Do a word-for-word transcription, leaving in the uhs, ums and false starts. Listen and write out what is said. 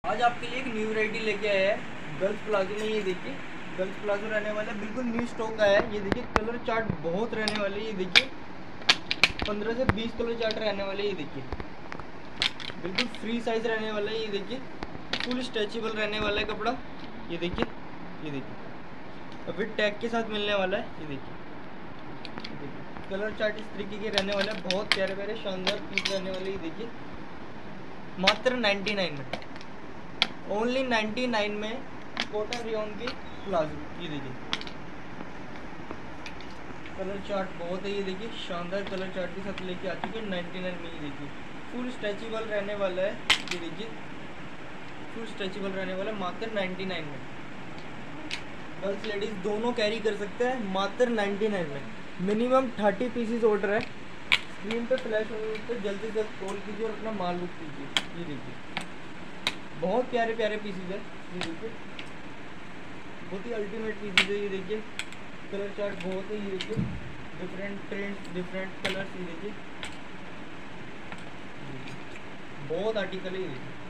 आज आपके लिए एक न्यू वैरायटी लेके आया है गर्ल्स प्लाजो में। ये देखिए गर्ल्स प्लाजो रहने वाला है, बिल्कुल न्यू स्टॉक आया है। ये देखिए कलर चार्ट बहुत रहने वाले, ये देखिए पंद्रह से बीस कलर चार्ट रहने वाले। ये देखिए बिल्कुल फ्री साइज रहने वाला है। ये देखिए फुल स्ट्रेचेबल रहने वाला है कपड़ा। ये देखिए ये देखिए फिर टैग के साथ मिलने वाला है। ये देखिए कलर चार्ट इस तरीके के रहने वाला है, बहुत प्यारे प्यारे शानदार पीस रहने वाले। ये देखिए मात्र नाइन्टी नाइन में, ओनली नाइन्टी नाइन में कॉटन रियोन की प्लाजो। ये देखिए कलर चार्ट बहुत है, ये देखिए शानदार कलर चार्ट के साथ लेके आ चुके हैं नाइन्टी नाइन में। ये देखिए फुल स्ट्रेचेबल रहने वाला है। ये देखिए फुल स्ट्रेचेबल रहने वाला है मात्र नाइन्टी नाइन में। गर्ल्स लेडीज दोनों कैरी कर सकते हैं मात्र नाइन्टी नाइन में। मिनिमम थर्टी पीसीस ऑर्डर है। स्क्रीन पे फ्लैश होने पर जल्दी से जल्द कॉल कीजिए और अपना माल बुक कीजिए। ये देखिए बहुत प्यारे प्यारे पीसीज है। ये देखिए बहुत ही अल्टीमेट पीसीज है। ये देखिए कलर चार्ट बहुत है। ये देखिए डिफरेंट प्रिंट्स डिफरेंट कलर्स। ये देखिए बहुत आर्टिकल है। ये देखिए